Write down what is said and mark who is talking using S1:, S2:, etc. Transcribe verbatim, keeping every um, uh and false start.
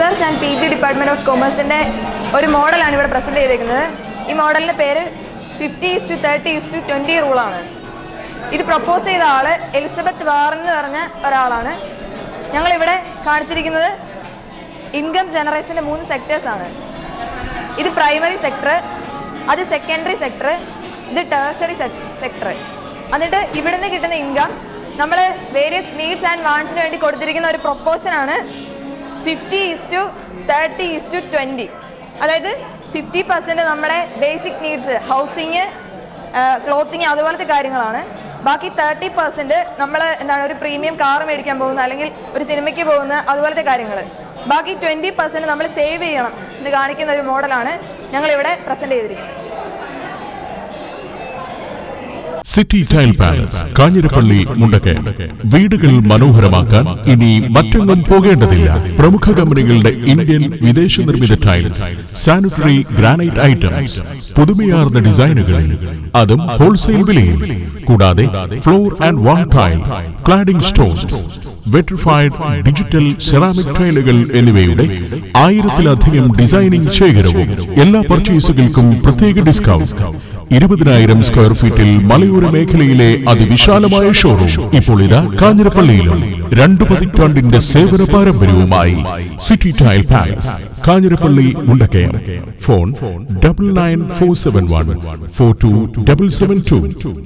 S1: Research and P G department of കൊമേഴ്സിൻ്റെ ഒരു മോഡലാണ് ഇവിടെ പ്രസൻറ്റ് ചെയ്തേക്കുന്നത്. ഈ മോഡലിൻ്റെ പേര് fifty is to thirty is to twenty റൂളാണ്. ഇത് പ്രപ്പോസ് ചെയ്ത ആൾ എലിസബത്ത് വാറൻ എന്ന് പറഞ്ഞ ഒരാളാണ്. ഞങ്ങളിവിടെ കാണിച്ചിരിക്കുന്നത് ഇൻകം ജനറേഷൻ്റെ മൂന്ന് സെക്ടേഴ്സാണ്. ഇത് പ്രൈമറി സെക്ടർ, അത് സെക്കൻഡറി സെക്ടർ, ഇത് ടേഴ്സറി സെക്ടർ. എന്നിട്ട് ഇവിടുന്ന് കിട്ടുന്ന ഇൻകം നമ്മൾ വേരിയസ് നീഡ്സ് ആൻഡ് വാണ്ട്സിന് വേണ്ടി കൊടുത്തിരിക്കുന്ന ഒരു പ്രൊപ്പോർഷനാണ് fifty is to thirty is to twenty. അതായത് ഫിഫ്റ്റി പെർസെൻറ്റ് നമ്മുടെ ബേസിക് നീഡ്സ്, ഹൗസിങ്, ക്ലോത്തിങ്, അതുപോലത്തെ കാര്യങ്ങളാണ്. ബാക്കി തേർട്ടി പെർസെൻറ്റ് നമ്മൾ എന്താണ് ഒരു പ്രീമിയം കാർ മേടിക്കാൻ പോകുന്ന അല്ലെങ്കിൽ ഒരു സിനിമയ്ക്ക് പോകുന്ന അതുപോലത്തെ കാര്യങ്ങൾ. ബാക്കി ട്വൻറ്റി പെർസെൻറ്റ് നമ്മൾ സേവ് ചെയ്യണം എന്ന് കാണിക്കുന്ന ഒരു മോഡലാണ് ഞങ്ങളിവിടെ പ്രസൻറ്റ് ചെയ്തിരിക്കുന്നത്.
S2: City tile palace, Kanjirappally, Mundakayam. വീടുകൾ മനോഹരമാക്കാൻ ഇനി മറ്റെങ്ങും പോകേണ്ടതില്ല. പ്രമുഖ കമ്പനികളുടെ ഇന്ത്യൻ വിദേശ നിർമ്മിത ടൈൽസ്, സാനിറ്ററി ഗ്രാനൈറ്റ് ഐറ്റംസ്, പുതുമയാർന്ന ഡിസൈനുകളിൽ, അതും ഹോൾസെയിൽ വിലയിൽ. കൂടാതെ floor and wall tile, cladding stones, vitrified digital ceramic ടൈലുകൾ എന്നിവയുടെ ആയിരത്തിലധികം ഡിസൈനിംഗ് ശേഖരവും. എല്ലാ പർച്ചേസുകൾക്കും പ്രത്യേക ഡിസ്കൗണ്ട്. ഇരുപതിനായിരം സ്ക്വയർ ഫീറ്റിൽ മലയോര മേഖലയിലെ അതിവിശാലമായ ഷോറൂം ഇപ്പോൾ ഇതാ കാഞ്ഞിരപ്പള്ളിയിലും. രണ്ടു പതിറ്റാണ്ടിന്റെ സേവന പാരമ്പര്യവുമായി city tile palace, Kanjirappally, Mundakayam. Phone double nine four seven one four two double seven to.